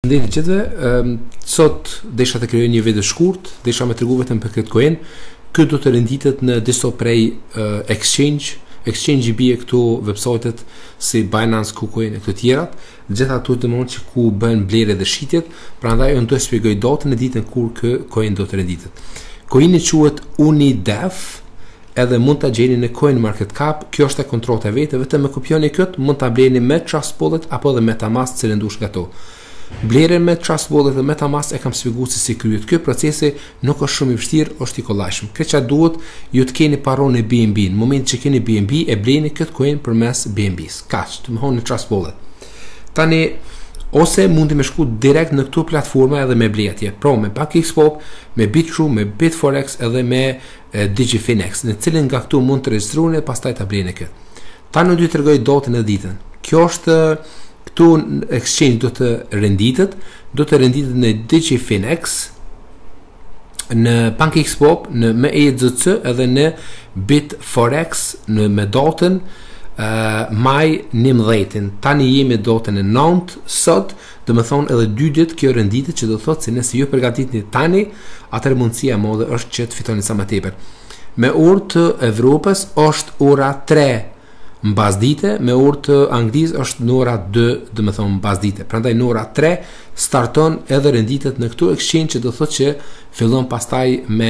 Ndërë gjithve, sot desha të krijoj një video shkurt, desha me tregu vetëm për këtë coin. Ky do të renditet në disa prej exchange i bie këtu website-et si Binance, KuCoin e këto tjerat, gjitha ato të mund që ku bën blerje dhe shitjet, prandaj unë do të shpjegoj datën e ditën kur ky coin do të renditet. Coini quhet UniDev, edhe mund ta gjeni në CoinMarketCap. Kjo është e kontrata vetë, vetëm me kopjoni këtë mund ta bleni me Trust Wallet apo edhe MetaMask, cilën dush nga to. Blerjen me Trust Wallet dhe MetaMask e kam shpjeguar se si kryhet ky procesi, nuk është shumë i vështirë, është i kollajshëm. Këtë çfarë duhet, ju të keni paronë e BNB. Në momentin që keni BNB e bleni këtë coin përmes BNB-s. Kaq, të mohon në Trust Wallet. Tani ose mundi me shku direkt në këto platforma edhe me ble atje. Pra me PancakeSwap, me BitTrue, me Bitforex edhe me DigiFinex, në cilën nga këtu mund të regjistroni e pastaj ta bleni këtë. Tani do t'ju tregoj datën e ditën. Kjo është këtu exchange do të renditet në DigiFinex, në PancakeSwap, në MEZC edhe në Bitforex me datën maj 19. Tani jemi datën e 9 sot, do të thonë edhe 2 ditë kjo renditet, që do thotë se nëse ju përgatitni tani, atëherë mundësia e madhe është që të fitoni sa më tepër. Me orë të Evropës është ora 3 mbas dite, me orë të Anglisë është në ora 2, do të thonë mbas dite. Prandaj në ora 3 starton edhe renditet në këtu exchange, që do thotë që fillon pastaj me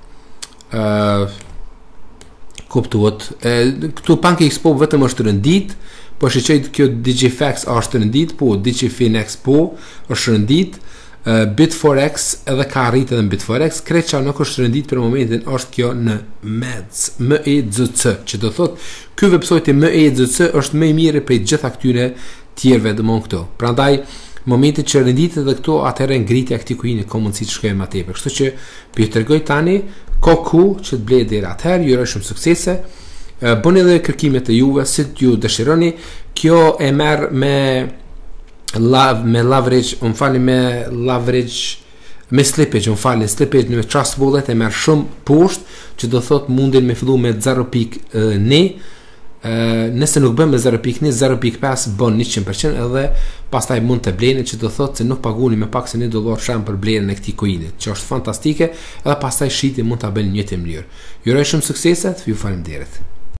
kuptuat. Këtu PancakeSwap vetëm është rëndit, po shqeqet kjo DigiFinex është rëndit, po DigiFinex po është rëndit, Bitforex edhe ka arrit edhe në Bitforex. Kreqa nuk është rëndit për momentin, është kjo në MEZC, që do thot ky website MEZC është më i mirë prej gjitha këtyre tjerëve domon këto. Prandaj momentin që renditet edhe këto, atëherë ngritja e këtij coini ka mundësi të shkojë më tepër. Kështu që po ju tregoj tani koku që të blej deri atëherë. Ju uroj shumë suksese. Bëni edhe kërkimet e juve si ju dëshironi. Kjo e merr me leverage, me slippage, slippage në Trust Wallet e merr shumë poshtë, që do thot mundin me fillu me 0.1, nëse nuk bën me 0.1, 0.5 bën 100%, edhe pastaj mund të bleni, që do thot se nuk paguni me pak se $1 sham për blerjen e këtij coini, që është fantastike, edhe pastaj shiti mund ta bëni në një mënyrë. Ju uroj shumë suksese, ju faleminderit.